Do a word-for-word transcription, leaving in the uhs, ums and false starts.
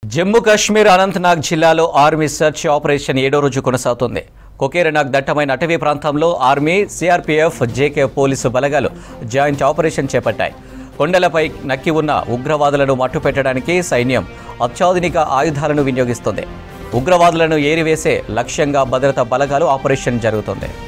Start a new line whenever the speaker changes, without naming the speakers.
జమ్మూ కాశ్మీర్ అనంతనాగ్ జిల్లాలో army search operation ఏడో రోజు కొనసాగుతుంది. కొకేరనాగ్ దట్టమైన అటవీ ప్రాంతంలో ఆర్మీ, సిఆర్పీఎఫ్, జేకే పోలీసు బలగాలు జాయింట్ ఆపరేషన్ చేపట్టాయి. కొండలపై నక్కి ఉన్న ఉగ్రవాదులను మట్టుపెట్టడానికి సైన్యం అత్యాధునిక ఆయుధాలను వినియోగిస్తుంది. ఉగ్రవాదులను ఏరివేసే లక్ష్యంగా భద్రతా బలగాలు ఆపరేషన్ జరుగుతుంది.